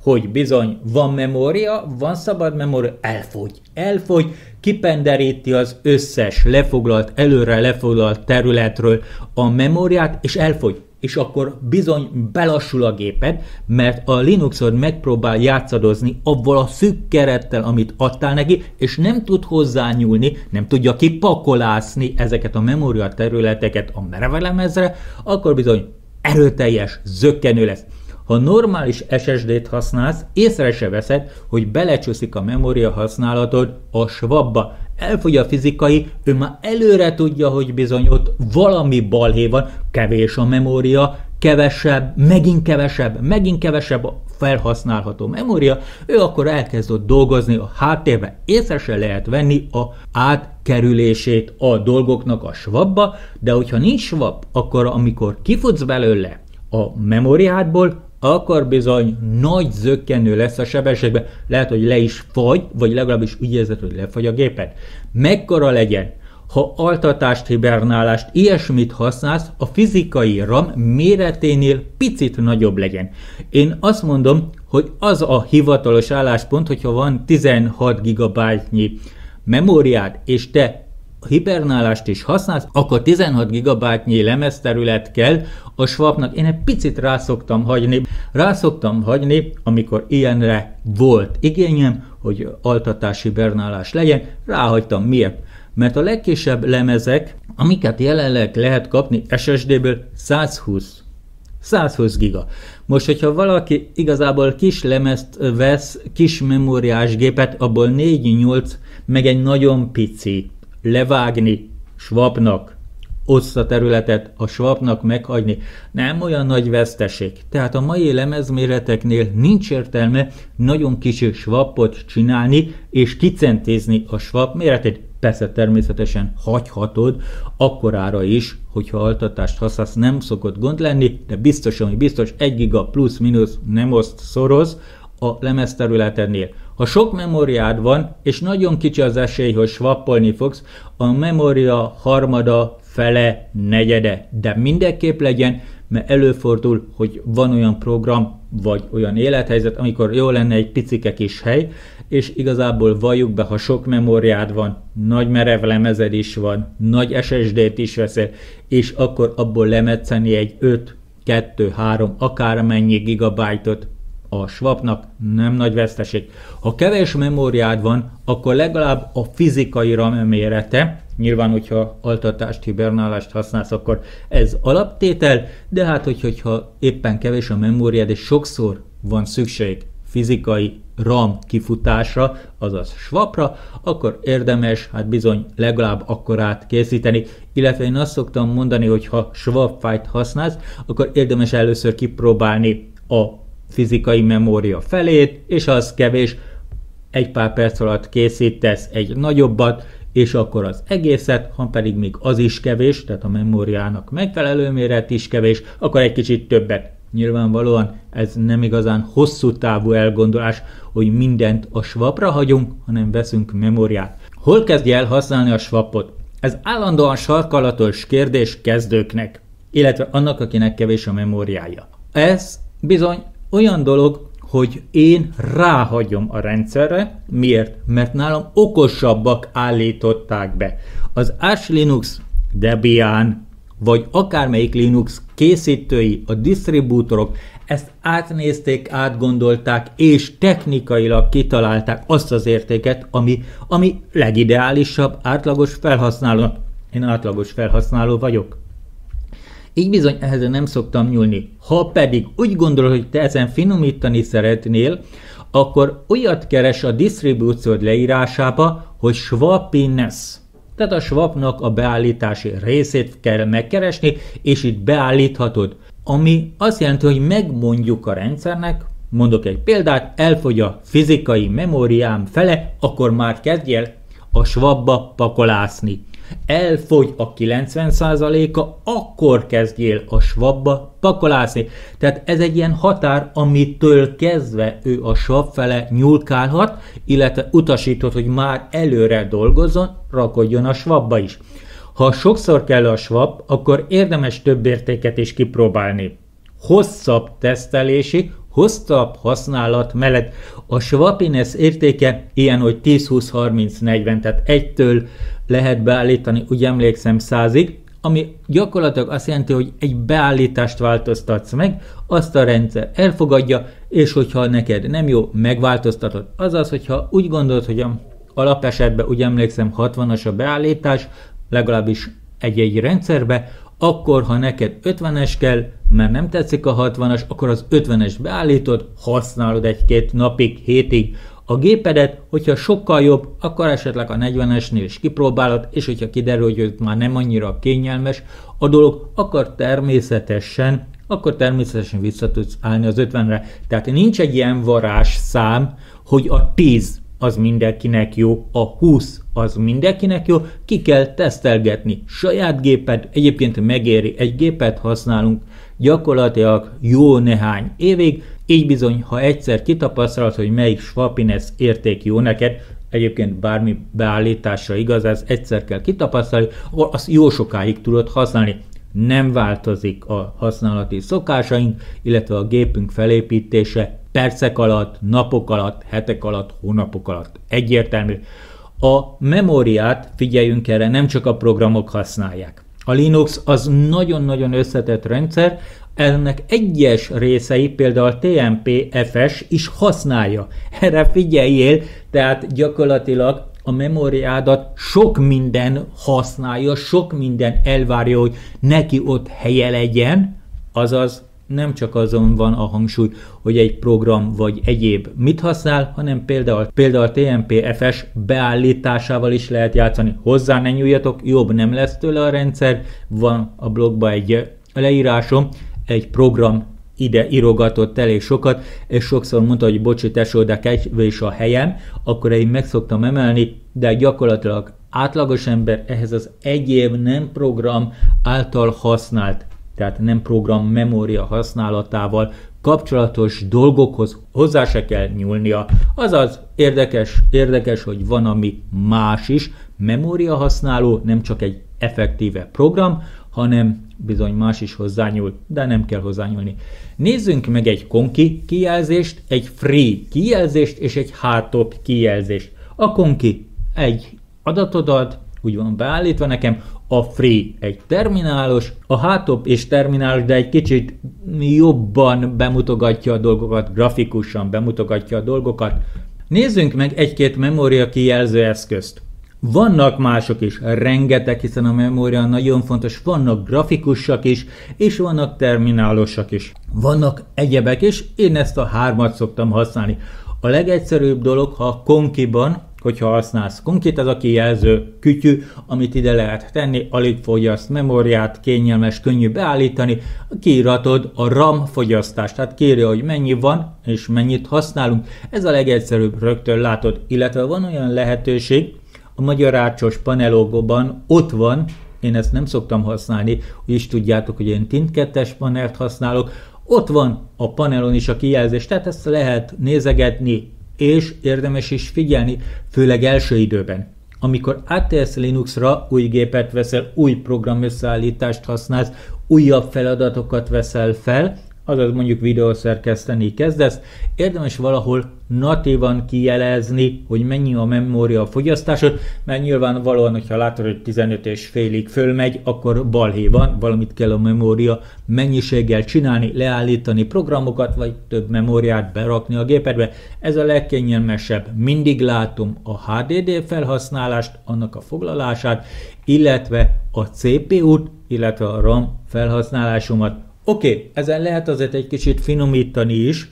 hogy bizony van memória, van szabad memória, elfogy, kipenderíti az összes előre lefoglalt területről a memóriát, és elfogy. És akkor bizony belassul a géped, mert a Linuxod megpróbál játszadozni avval a szűk kerettel, amit adtál neki, és nem tud hozzányúlni, nem tudja kipakolászni ezeket a memória területeket a merevelemezre, akkor bizony erőteljes, zökkenő lesz. Ha normális SSD-t használsz, észre se veszed, hogy belecsúszik a memória használatod a swapba. Elfogy a fizikai, ő már előre tudja, hogy bizony ott valami balhé van, kevés a memória, megint kevesebb a felhasználható memória, ő akkor elkezd ott dolgozni a háttérbe. Észre se lehet venni a átkerülését a dolgoknak a swapba, de hogyha nincs swap, akkor amikor kifutsz belőle a memóriádból, akkor bizony nagy zökkenő lesz a sebességben. Lehet, hogy le is fagy, vagy legalábbis úgy érzed, hogy lefagy a géped. Mekkora legyen? Ha altatást, hibernálást, ilyesmit használsz, a fizikai RAM méreténél picit nagyobb legyen. Én azt mondom, hogy az a hivatalos álláspont, hogyha van 16 GB-nyi memóriád, és te hibernálást is használsz, akkor 16 GB-nyi lemezterület kell a swapnak. Én egy picit rászoktam hagyni, amikor ilyenre volt igényem, hogy altatás, hibernálás legyen, ráhagytam. Miért? Mert a legkisebb lemezek, amiket jelenleg lehet kapni SSD-ből, 120 giga. Most, hogyha valaki igazából kis lemezt vesz, kis memóriás gépet, abból 4-8, meg egy nagyon pici, levágni swapnak, területet a swapnak meghagyni, nem olyan nagy veszteség. Tehát a mai lemezméreteknél nincs értelme nagyon kicsi swapot csinálni, és kicentézni a swap méretét. Persze természetesen hagyhatod akkorára is, hogyha altatást használsz, nem szokott gond lenni, de biztos 1 giga plusz-minusz nem szoroz a lemezterületednél. Ha sok memóriád van, és nagyon kicsi az esély, hogy swappolni fogsz, a memória harmada, fele, negyede, de mindenképp legyen, mert előfordul, hogy van olyan program, vagy olyan élethelyzet, amikor jó lenne egy picike kis hely, és igazából valljuk be, ha sok memóriád van, nagy merev lemezed is van, nagy SSD-t is veszel, és akkor abból lemetszeni egy 5, 2, 3, akármennyi gigabájtot a swapnak nem nagy veszteség. Ha kevés memóriád van, akkor legalább a fizikai RAM mérete, nyilván, hogyha altatást, hibernálást használsz, akkor ez alaptétel, de hát, hogyha éppen kevés a memóriád, és sokszor van szükség fizikai RAM kifutásra, azaz swapra, akkor érdemes hát bizony legalább akkorát készíteni, illetve én azt szoktam mondani, hogy ha swap file-t használsz, akkor érdemes először kipróbálni a fizikai memória felét, és az kevés, egy pár perc alatt készítesz egy nagyobbat, és akkor az egészet, ha pedig még az is kevés, tehát a memóriának megfelelő méret is kevés, akkor egy kicsit többet. Nyilvánvalóan ez nem igazán hosszú távú elgondolás, hogy mindent a swapra hagyunk, hanem veszünk memóriát. Hol kezdje el használni a swapot? Ez állandóan sarkalatos kérdés kezdőknek, illetve annak, akinek kevés a memóriája. Ez bizony olyan dolog, hogy én ráhagyom a rendszerre. Miért? Mert nálam okosabbak állították be. Az Arch Linux, Debian, vagy akármelyik Linux készítői, a disztribútorok ezt átnézték, átgondolták, és technikailag kitalálták azt az értéket, ami legideálisabb átlagos felhasználónak. Én átlagos felhasználó vagyok. Így bizony ehhez nem szoktam nyúlni. Ha pedig úgy gondolod, hogy te ezen finomítani szeretnél, akkor olyat keres a disztribúciód leírásába, hogy swapiness. Tehát a swapnak a beállítási részét kell megkeresni, és itt beállíthatod. Ami azt jelenti, hogy megmondjuk a rendszernek, mondok egy példát, elfogy a fizikai memóriám fele, akkor már kezdj el a swapba pakolászni. Elfogy a 90%-a, akkor kezdjél a swapba pakolászni. Tehát ez egy ilyen határ, amitől kezdve ő a swap fele nyúlkálhat, illetve utasítod, hogy már előre dolgozzon, rakodjon a swapba is. Ha sokszor kell a swap, akkor érdemes több értéket is kipróbálni. Hosszabb tesztelési, hosszabb használat mellett. A Swapiness értéke ilyen, hogy 10, 20, 30, 40, tehát 1-től lehet beállítani, úgy emlékszem 100-ig, ami gyakorlatilag azt jelenti, hogy egy beállítást változtatsz meg, azt a rendszer elfogadja, és hogyha neked nem jó, megváltoztatod. Azaz, hogyha úgy gondolod, hogy alapesetben úgy emlékszem 60-as a beállítás, legalábbis egy-egy rendszerbe, akkor ha neked 50-es kell, mert nem tetszik a 60-as, akkor az 50-es beállítod, használod 1-2 napig, hétig a gépedet, hogyha sokkal jobb, akkor esetleg a 40-esnél is kipróbálod, és hogyha kiderül, hogy már nem annyira kényelmes a dolog, akkor természetesen vissza tudsz állni az 50-re. Tehát nincs egy ilyen varázsszám, hogy a 10 az mindenkinek jó, a 20 az mindenkinek jó, ki kell tesztelgetni. Saját géped, egyébként megéri, egy gépet használunk gyakorlatilag jó néhány évig, így bizony, ha egyszer kitapasztalod, hogy melyik Swapiness érték jó neked, egyébként bármi beállításra igaz, ez egyszer kell kitapasztalni, akkor azt jó sokáig tudod használni. Nem változik a használati szokásaink, illetve a gépünk felépítése percek alatt, napok alatt, hetek alatt, hónapok alatt. Egyértelmű. A memóriát, figyeljünk erre, nem csak a programok használják. A Linux az nagyon-nagyon összetett rendszer, ennek egyes részei, például a TMP-FS is használja. Erre figyeljél, tehát gyakorlatilag a memóriádat sok minden használja, sok minden elvárja, hogy neki ott helye legyen, azaz nem csak azon van a hangsúly, hogy egy program vagy egyéb mit használ, hanem például TMP-FS beállításával is lehet játszani. Hozzá ne nyúljatok, jobb nem lesz tőle a rendszer, van a blogban egy leírásom, egy program ide írogatott elég sokat, és sokszor mondta, hogy bocsi tesó, de kevés a helyem, akkor én meg szoktam emelni, de gyakorlatilag átlagos ember ehhez az egyéb nem program által használt, tehát nem program memória használatával kapcsolatos dolgokhoz hozzá se kell nyúlnia. Azaz érdekes, hogy van ami más is, memória használó, nem csak egy effektíve program, hanem bizony más is hozzányúl, de nem kell hozzányúlni. Nézzünk meg egy konki kijelzést, egy free kijelzést és egy hardtop kijelzést. A konki egy adatot ad, úgy van beállítva nekem, a free egy terminálos, a hardtop és terminálos, de egy kicsit jobban bemutogatja a dolgokat, grafikusan bemutogatja a dolgokat. Nézzünk meg egy-két memória kijelző eszközt. Vannak mások is, rengeteg, hiszen a memória nagyon fontos, vannak grafikusak is, és vannak terminálosak is. Vannak egyebek is, én ezt a 3-at szoktam használni. A legegyszerűbb dolog, ha konkiban, hogyha használsz konkit, ez a kijelző kütyű, amit ide lehet tenni, alig fogyaszt memóriát, kényelmes, könnyű beállítani, kiíratod a RAM fogyasztást, tehát kírja, hogy mennyi van, és mennyit használunk, ez a legegyszerűbb, rögtön látod, illetve van olyan lehetőség, a magyar ácsos panelokban ott van, én ezt nem szoktam használni, hogy is tudjátok, hogy én Tint 2-es panelt használok, ott van a panelon is a kijelzés, tehát ezt lehet nézegetni, és érdemes is figyelni, főleg első időben. Amikor áttérsz Linuxra, új gépet veszel, új program összeállítást használsz, újabb feladatokat veszel fel, azaz mondjuk videószerkeszteni kezdesz, érdemes valahol natívan kijelezni, hogy mennyi a memória fogyasztásod, mert nyilvánvalóan, hogyha látod, hogy 15,5-ig fölmegy, akkor balhé van, valamit kell a memória mennyiséggel csinálni, leállítani programokat, vagy több memóriát berakni a gépedbe. Ez a legkényelmesebb. Mindig látom a HDD felhasználást, annak a foglalását, illetve a CPU-t, illetve a RAM felhasználásomat. Oké, ezen lehet azért egy kicsit finomítani is.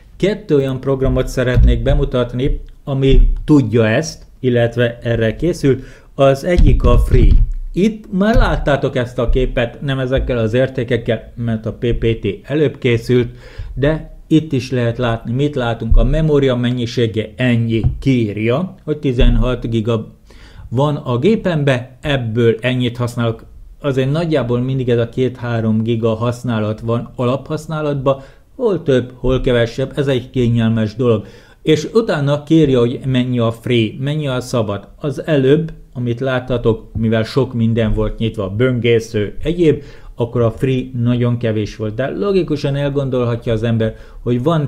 2 olyan programot szeretnék bemutatni, ami tudja ezt, illetve erre készült. Az egyik a Free. Itt már láttátok ezt a képet, nem ezekkel az értékekkel, mert a PPT előbb készült, de itt is lehet látni, mit látunk. A memória mennyisége ennyi, kiírja, hogy 16 giga van a gépembe, ebből ennyit használok. Azért nagyjából mindig ez a 2-3 giga használat van alaphasználatban, hol több, hol kevesebb, ez egy kényelmes dolog. És utána kérje, hogy mennyi a free, mennyi a szabad. Az előbb, amit láttatok, mivel sok minden volt nyitva, böngésző, egyéb, akkor a free nagyon kevés volt. De logikusan elgondolhatja az ember, hogy van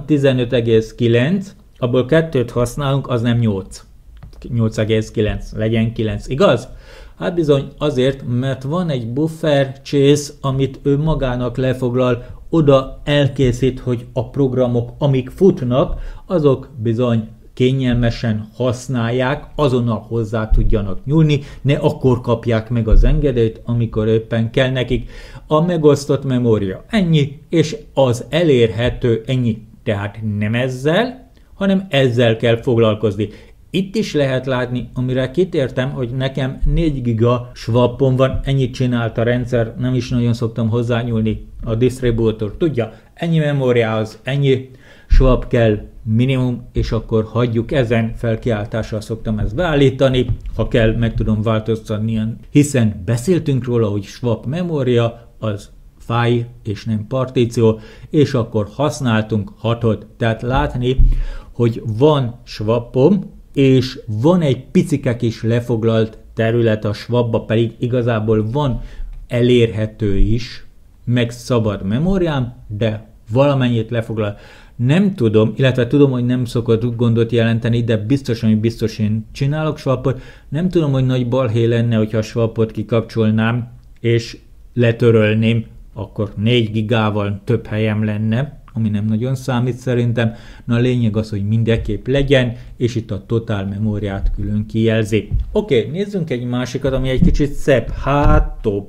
15,9, abból 2-t használunk, az nem 8. 8,9, legyen 9, igaz? Hát bizony azért, mert van egy buffer chase, amit ő magának lefoglal, oda elkészít, hogy a programok, amik futnak, azok bizony kényelmesen használják, azonnal hozzá tudjanak nyúlni, ne akkor kapják meg az engedélyt, amikor éppen kell nekik. A megosztott memória ennyi, és az elérhető ennyi. Tehát nem ezzel, hanem ezzel kell foglalkozni. Itt is lehet látni, amire kitértem, hogy nekem 4 giga swapom van, ennyit csinált a rendszer, nem is nagyon szoktam hozzányúlni a disztribútor. Tudja, ennyi memóriához, ennyi swap kell minimum, és akkor hagyjuk ezen, felkiáltással szoktam ezt beállítani, ha kell, meg tudom változtatni, hiszen beszéltünk róla, hogy swap memória az file és nem partíció, és akkor használtunk 6-ot, tehát látni, hogy van swapom, és van egy picike kis lefoglalt terület a swapba, pedig igazából van elérhető is, meg szabad memóriám, de valamennyit lefoglal. Nem tudom, illetve tudom, hogy nem szokott gondot jelenteni, de biztos én csinálok swapot. Nem tudom, hogy nagy balhé lenne, hogyha a swapot kikapcsolnám, és letörölném, akkor 4 gigával több helyem lenne, ami nem nagyon számít szerintem. Na a lényeg az, hogy mindenképp legyen, és itt a totál memóriát külön kijelzi. Oké, nézzünk egy másikat, ami egy kicsit szebb. H-top.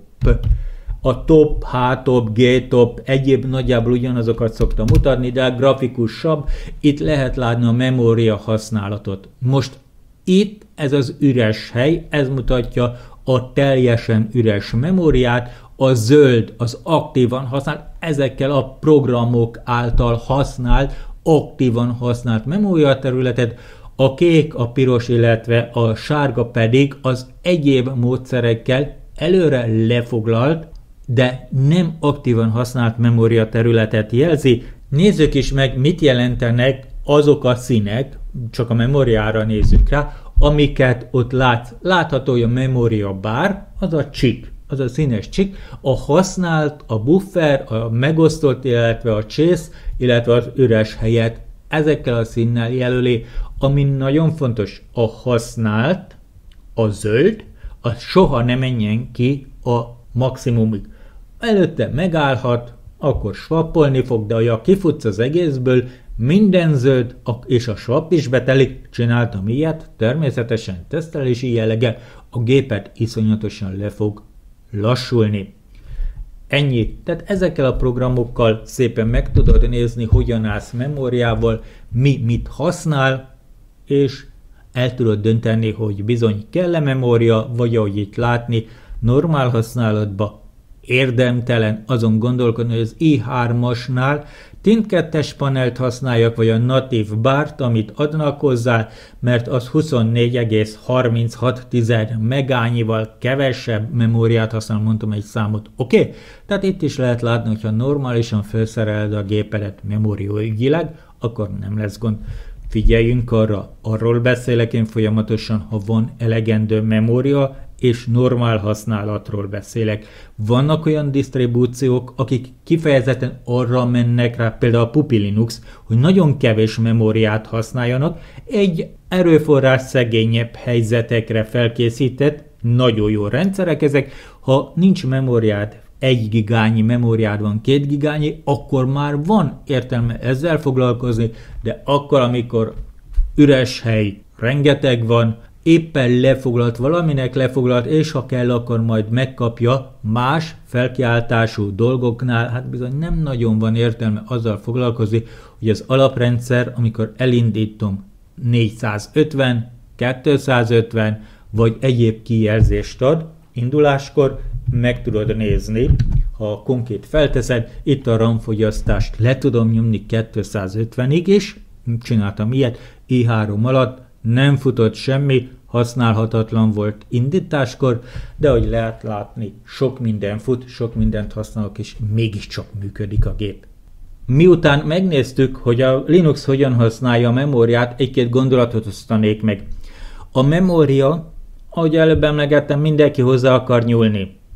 A top, H-top, G-top, egyéb nagyjából ugyanazokat szoktam mutatni, de grafikusabb. Itt lehet látni a memória használatot. Most itt ez az üres hely, ez mutatja a teljesen üres memóriát, a zöld, az aktívan használt, ezekkel a programok által használt, aktívan használt memóriaterületet, a kék, a piros, illetve a sárga pedig az egyéb módszerekkel előre lefoglalt, de nem aktívan használt memóriaterületet jelzi. Nézzük is meg, mit jelentenek azok a színek, csak a memóriára nézzük rá, amiket ott látsz. Látható, hogy a memória bar, az a chip, az a színes chip, a használt, a buffer, a megosztott, illetve a chase, illetve az üres helyet ezekkel a színnel jelöli, ami nagyon fontos, a használt, a zöld, az soha nem menjen ki a maximumig. Előtte megállhat, akkor swapolni fog, de ha kifutsz az egészből, minden zöld, és a swap is betelik, csináltam ilyet, természetesen tesztelési jellege, a gépet iszonyatosan le fog lassulni. Ennyi. Tehát ezekkel a programokkal szépen meg tudod nézni, hogyan állsz memóriával, mi mit használ, és el tudod dönteni, hogy bizony kell-e memória, vagy ahogy itt látni, normál használatban érdemtelen azon gondolkodni, hogy az i3-asnál Tint 2-es panelt használjak, vagy a natív bárt, amit adnak hozzá, mert az 24,36 megányival kevesebb memóriát használ, mondtam egy számot. Oké? Tehát itt is lehet látni, hogyha normálisan felszereled a gépedet memóriaügyileg, akkor nem lesz gond. Figyeljünk arra, arról beszélek én folyamatosan, ha van elegendő memória, és normál használatról beszélek. Vannak olyan disztribúciók, akik kifejezetten arra mennek rá, például a Puppy Linux, hogy nagyon kevés memóriát használjanak, egy erőforrás szegényebb helyzetekre felkészített, nagyon jó rendszerek ezek. Ha nincs memóriád, 1 gigányi memóriád van, 2 gigányi, akkor már van értelme ezzel foglalkozni, de akkor, amikor üres hely, rengeteg van, éppen lefoglalt, valaminek lefoglalt, és ha kell, akkor majd megkapja más felkiáltású dolgoknál, hát bizony nem nagyon van értelme azzal foglalkozni, hogy az alaprendszer, amikor elindítom 450, 250, vagy egyéb kijelzést ad, induláskor meg tudod nézni, ha konkrét felteszed, itt a RAM fogyasztást le tudom nyomni 250-ig is, csináltam ilyet, i3 alatt, nem futott semmi, használhatatlan volt indításkor, de hogy lehet látni, sok minden fut, sok mindent használok, és mégiscsak működik a gép. Miután megnéztük, hogy a Linux hogyan használja a memóriát, egy-két gondolatot osztanék meg. A memória, ahogy előbb emlegettem, mindenki hozzá akar nyúlni.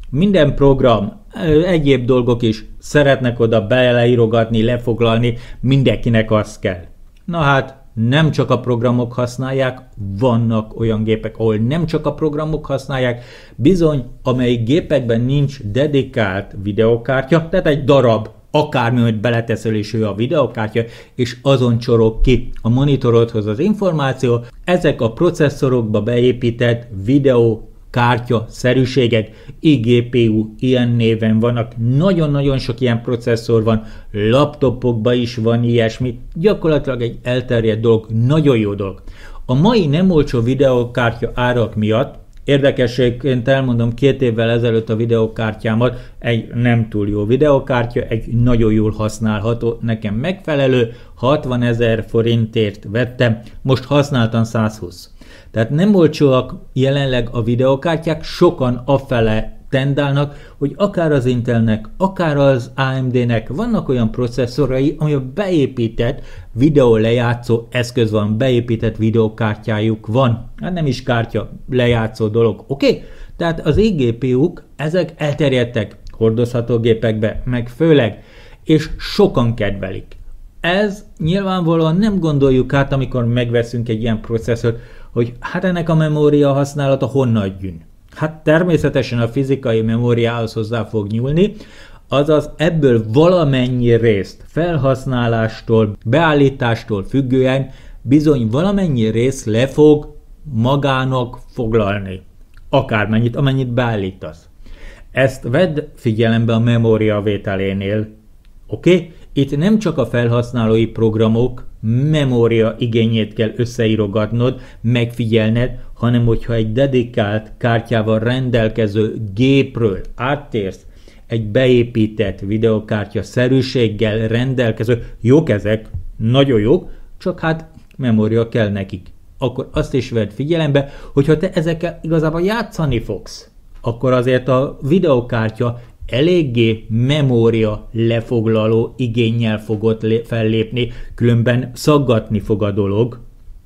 Minden program, egyéb dolgok is szeretnek oda beleírogatni, lefoglalni, mindenkinek az kell. Na hát, nem csak a programok használják, vannak olyan gépek, ahol nem csak a programok használják, bizony, amelyik gépekben nincs dedikált videokártya, tehát egy darab, akármi, hogy beleteszel is ő a videokártya, és azon csorog ki a monitorodhoz az információ, ezek a processzorokba beépített videokártya szerűségek, eGPU ilyen néven vannak, nagyon-nagyon sok ilyen processzor van, laptopokban is van ilyesmi, gyakorlatilag egy elterjedt dolog, nagyon jó dolog. A mai nem olcsó videokártya árak miatt, érdekességként elmondom, 2 évvel ezelőtt a videokártyámat, egy nem túl jó videokártya, egy nagyon jól használható, nekem megfelelő, 60 000 forintért vettem, most használtam 120. Tehát nem olcsóak jelenleg a videokártyák, sokan afele tendálnak, hogy akár az Intelnek, akár az AMD-nek vannak olyan processzorai, ami a beépített videó lejátszó eszköz van, beépített videokártyájuk van. Hát nem is kártya, lejátszó dolog, oké? Tehát az eGPU-k, ezek elterjedtek hordozható gépekbe, meg főleg, és sokan kedvelik. Ez nyilvánvalóan nem gondoljuk át, amikor megveszünk egy ilyen processzort, hogy hát ennek a memória használata honnan jön. Hát természetesen a fizikai memóriához hozzá fog nyúlni, azaz ebből valamennyi részt felhasználástól, beállítástól függően bizony valamennyi részt le fog magának foglalni. Akármennyit, amennyit beállítasz. Ezt vedd figyelembe a memória vételénél. Oké? Itt nem csak a felhasználói programok memória igényét kell összeírogatnod, megfigyelned, hanem hogyha egy dedikált kártyával rendelkező gépről áttérsz egy beépített videokártya szerűséggel rendelkező, jók ezek, nagyon jók, csak hát memória kell nekik. Akkor azt is vedd figyelembe, hogyha te ezekkel igazából játszani fogsz, akkor azért a videokártya eléggé memória lefoglaló igénnyel fogod fellépni, különben szaggatni fog a dolog.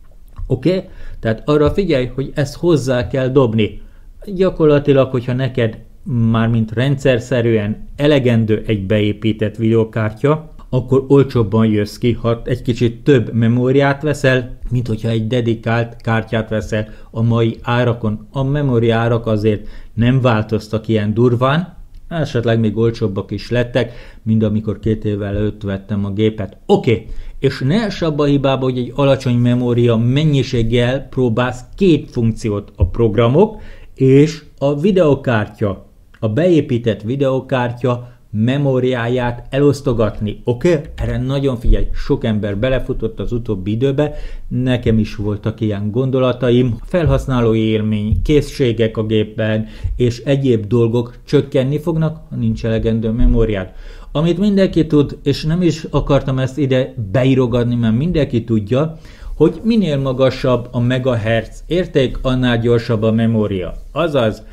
Oké? Tehát arra figyelj, hogy ezt hozzá kell dobni. Gyakorlatilag, hogyha neked mármint rendszerszerűen elegendő egy beépített videokártya, akkor olcsóbban jössz ki, ha egy kicsit több memóriát veszel, mint hogyha egy dedikált kártyát veszel a mai árakon. A memória árak azért nem változtak ilyen durván, esetleg még olcsóbbak is lettek, mint amikor 2 évvel előtt vettem a gépet. Oké, és ne ess abba a hibába, hogy egy alacsony memória mennyiséggel próbálsz 2 funkciót, a programok és a videokártya, a beépített videokártya memóriáját elosztogatni. Oké? Erre nagyon figyelj, sok ember belefutott az utóbbi időbe, nekem is voltak ilyen gondolataim, felhasználói élmény, készségek a gépben, és egyéb dolgok csökkenni fognak, ha nincs elegendő memóriád. Amit mindenki tud, és nem is akartam ezt ide beírogatni, mert mindenki tudja, hogy minél magasabb a megahertz érték, annál gyorsabb a memória. Azaz,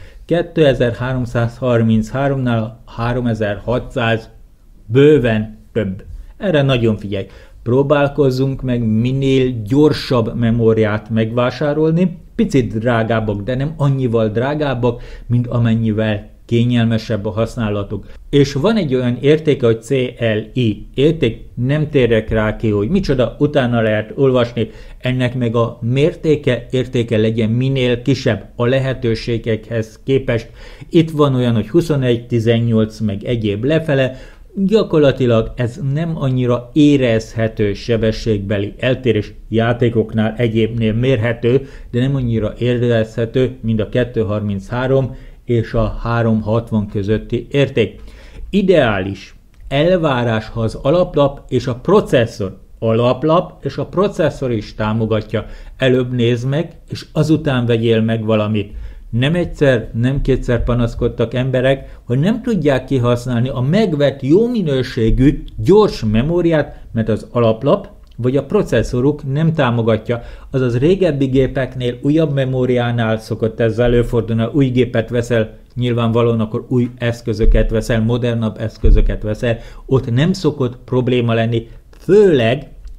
2333-nál 3600 bőven több. Erre nagyon figyelj. Próbálkozzunk meg minél gyorsabb memóriát megvásárolni, picit drágábbak, de nem annyival drágábbak, mint amennyivel kényelmesebb a használatuk. És van egy olyan értéke, hogy CLI érték, nem térek rá ki, hogy micsoda, utána lehet olvasni, ennek meg a értéke legyen minél kisebb a lehetőségekhez képest. Itt van olyan, hogy 21, 18, meg egyéb lefele, gyakorlatilag ez nem annyira érezhető sebességbeli eltérés, játékoknál egyébnél mérhető, de nem annyira érezhető, mint a 233 és a 360 közötti érték. Ideális elvárás, ha az alaplap és a processzor, alaplap és a processzor is támogatja, előbb nézd meg, és azután vegyél meg valamit. Nem egyszer, nem kétszer panaszkodtak emberek, hogy nem tudják kihasználni a megvett jó minőségű, gyors memóriát, mert az alaplap vagy a processzoruk nem támogatja. Azaz régebbi gépeknél, újabb memóriánál szokott ez előfordulni, új gépet veszel, nyilvánvalóan akkor új eszközöket veszel, modernabb eszközöket veszel, ott nem szokott probléma lenni, főleg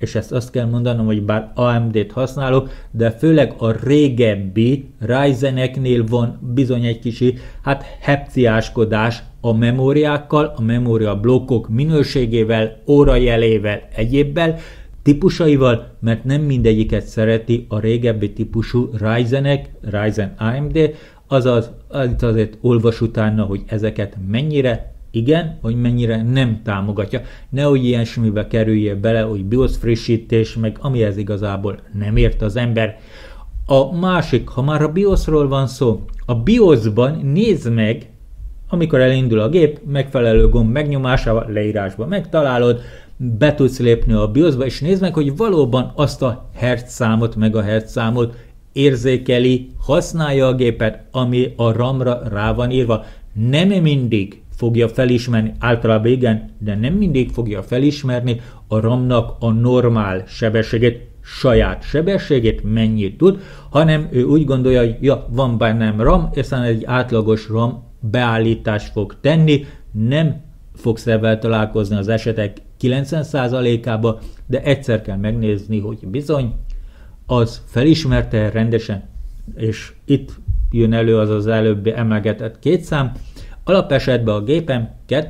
és ezt azt kell mondanom, hogy bár AMD-t használok, de főleg a régebbi Ryzeneknél van bizony egy kicsi, hepciáskodás a memóriákkal, a memóriablokkok minőségével, órajelével, egyébbel, típusaival, mert nem mindegyiket szereti a régebbi típusú Ryzen AMD, azaz azért olvas utána, hogy ezeket mennyire igen, vagy mennyire nem támogatja. Nehogy ilyesmibe kerüljél bele, hogy BIOS frissítés, meg amihez igazából nem ért az ember. A másik, ha már a BIOS-ról van szó, a BIOS-ban nézd meg, amikor elindul a gép, megfelelő gomb megnyomásával, leírásban megtalálod, be tudsz lépni a BIOS-ba, és nézd meg, hogy valóban azt a hertzszámot, megahertzszámot érzékeli, használja a gépet, ami a RAM-ra rá van írva. Nem mindig fogja felismerni, általában igen, de nem mindig fogja felismerni a RAM-nak a normál sebességét, saját sebességét, mennyit tud, hanem ő úgy gondolja, hogy ja, van bennem RAM, és aztán egy átlagos RAM beállítást fog tenni, nem fogsz ebben találkozni az esetek 90%-ába, de egyszer kell megnézni, hogy bizony, az felismerte rendesen, és itt jön elő az előbbi emlegetett két szám. Alapesetben a gépem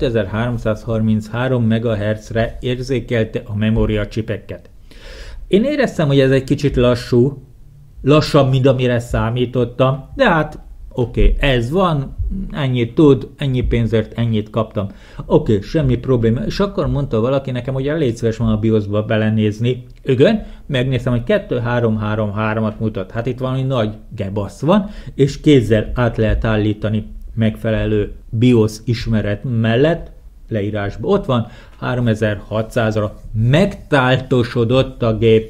2333 MHz-re érzékelte a memóriacsipeket. Én éreztem, hogy ez egy kicsit lassabb, mint amire számítottam, de oké, ez van, ennyit tud, ennyi pénzért ennyit kaptam. Oké, semmi probléma. És akkor mondta valaki nekem, hogy légy szíves van a BIOS-ba belenézni. Igen, megnéztem, hogy 2333-at mutat. Itt valami nagy gebasz van, és kézzel át lehet állítani megfelelő BIOS ismeret mellett, leírásban ott van, 3600-ra megtáltosodott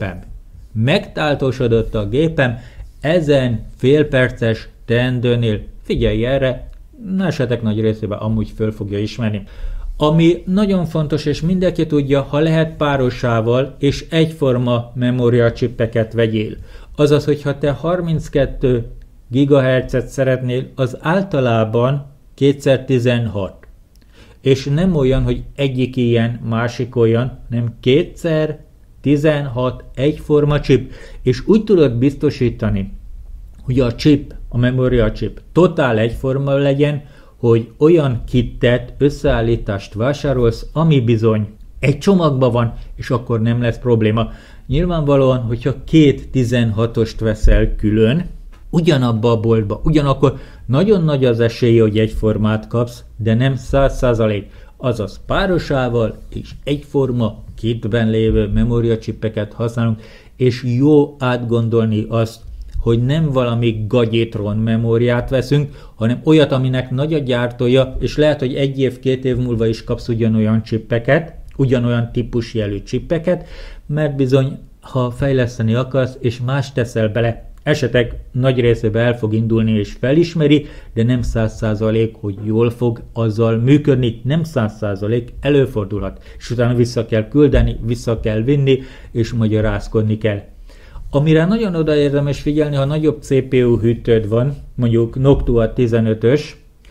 a gépem, ezen félperces teendőnél, figyelj erre, esetek nagy részében amúgy föl fogja ismerni. Ami nagyon fontos, és mindenki tudja, ha lehet párosával és egyforma memóriacsipeket vegyél. Azaz, hogyha te 32 GHz-et szeretnél, az általában 2x16. És nem olyan, hogy egyik ilyen, másik olyan, nem 2x16 egyforma chip, és úgy tudod biztosítani, hogy a chip, a memóriacsip totál egyforma legyen, hogy olyan kittet, összeállítást vásárolsz, ami bizony egy csomagban van, és akkor nem lesz probléma. Nyilvánvalóan, hogyha két 16-ost veszel külön, ugyanabba a boltba, ugyanakkor nagyon nagy az esély, hogy egyformát kapsz, de nem 100%, azaz párosával és egyforma kitben lévő memóriacsipeket használunk, és jó átgondolni azt, hogy nem valami gagyétron memóriát veszünk, hanem olyat, aminek nagy a gyártója, és lehet, hogy 1 év, 2 év múlva is kapsz ugyanolyan csippeket, ugyanolyan típusjelű csippeket, mert bizony, ha fejleszteni akarsz, és más teszel bele, esetek nagy részében el fog indulni és felismeri, de nem 100%, hogy jól fog azzal működni, nem 100%, előfordulhat, és utána vissza kell küldeni, vissza kell vinni, és magyarázkodni kell. Amire nagyon oda érdemes figyelni, ha nagyobb CPU hűtőd van, mondjuk Noctua 15-ös,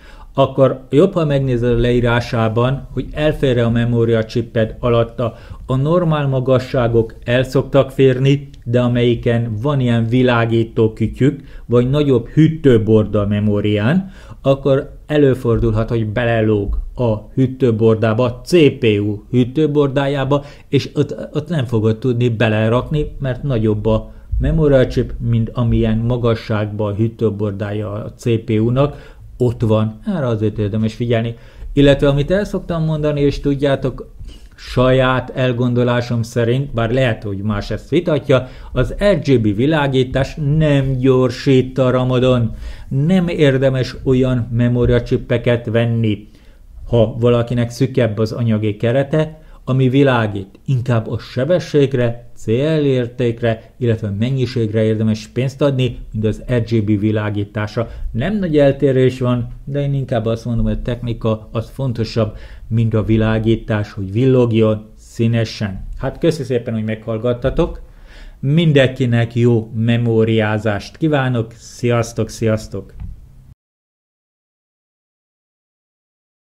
akkor jobb, ha megnézed a leírásában, hogy elfér a memóriacsiped alatta. A normál magasságok el szoktak férni, de amelyiken van ilyen világító kütyük, vagy nagyobb hűtőborda a memórián, akkor előfordulhat, hogy belelóg a hűtőbordába, a CPU hűtőbordájába, és ott nem fogod tudni belerakni, mert nagyobb a memóriacsip, mint amilyen magasságban a hűtőbordája a CPU-nak, ott van. Erre azért érdemes figyelni. Illetve amit el szoktam mondani, és tudjátok, saját elgondolásom szerint, bár lehet, hogy más ezt vitatja, az RGB világítás nem gyorsít a RAM-odon. Nem érdemes olyan memóriacsippeket venni, ha valakinek szükebb az anyagi kerete, ami világít. Inkább a sebességre, célértékre, illetve mennyiségre érdemes pénzt adni, mint az RGB világításra. Nem nagy eltérés van, de én inkább azt mondom, hogy a technika az fontosabb, mint a világítás, hogy villogjon színesen. Köszi szépen, hogy meghallgattatok. Mindenkinek jó memóriázást kívánok. Sziasztok, sziasztok!